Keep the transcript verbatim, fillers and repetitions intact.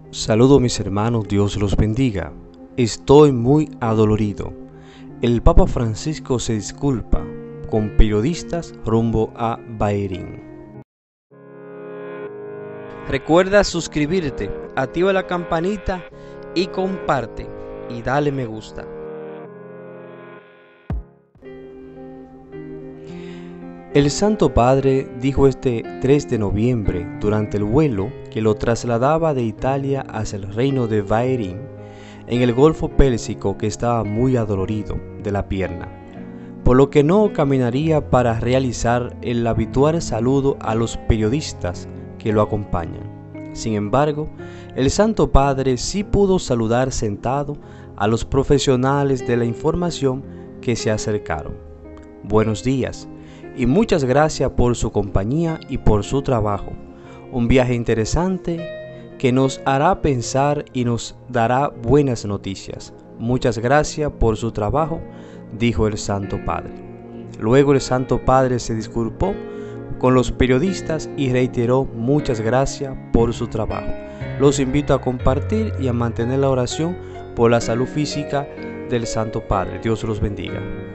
Saludo mis hermanos, Dios los bendiga. Estoy muy adolorido. El Papa Francisco se disculpa con periodistas rumbo a Bahrein. Recuerda suscribirte, activa la campanita y comparte y dale me gusta. El Santo Padre dijo este tres de noviembre durante el vuelo que lo trasladaba de Italia hacia el reino de Bahrein, en el Golfo Pérsico, que estaba muy adolorido de la pierna, por lo que no caminaría para realizar el habitual saludo a los periodistas que lo acompañan. Sin embargo, el Santo Padre sí pudo saludar sentado a los profesionales de la información que se acercaron. Buenos días. Y muchas gracias por su compañía y por su trabajo. Un viaje interesante que nos hará pensar y nos dará buenas noticias. Muchas gracias por su trabajo, dijo el Santo Padre. Luego el Santo Padre se disculpó con los periodistas y reiteró muchas gracias por su trabajo. Los invito a compartir y a mantener la oración por la salud física del Santo Padre. Dios los bendiga.